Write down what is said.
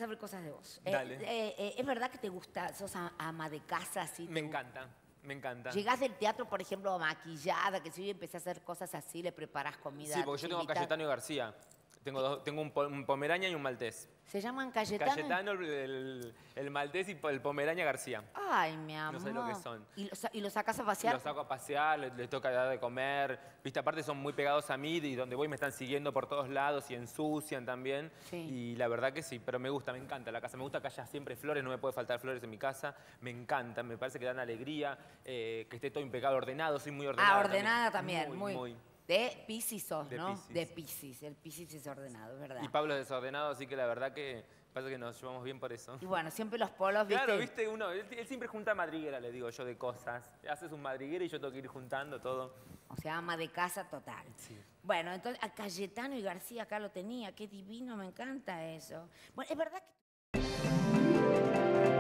saber cosas de vos. Dale. ¿Es verdad que te gusta, sos ama de casa? Así, Me encanta, me encanta. Llegás del teatro, por ejemplo, maquillada, que si yo empecé a hacer cosas así, le preparás comida. Sí, porque yo tengo a Cayetano y García. Tengo un Pomerania y un maltés. ¿Se llaman Cayetano? Cayetano, el maltés y el Pomerania García. Ay, mi amor. No sé lo que son. ¿Y los sacás a pasear? Los saco a pasear, les toca dar de comer. Viste, aparte son muy pegados a mí y donde voy me están siguiendo por todos lados y ensucian también. Sí. Y la verdad que sí, pero me gusta, me encanta la casa. Me gusta que haya siempre flores, no me puede faltar flores en mi casa. Me encanta, me parece que dan alegría, que esté todo impecable, ordenado, soy muy ordenada. Ah, ordenada también, muy. De Piscis sos, De ¿no? Piscis. De Piscis, el Piscis es ordenado, es verdad. Y Pablo es desordenado, así que la verdad que pasa que nos llevamos bien por eso. Y bueno, siempre los polos, ¿viste? Claro, viste, él siempre junta madriguera, le digo yo, de cosas. Haces un madriguera y yo tengo que ir juntando todo. O sea, ama de casa total. Sí. Bueno, entonces a Cayetano y García acá lo tenía, qué divino, me encanta eso. Bueno, es verdad que...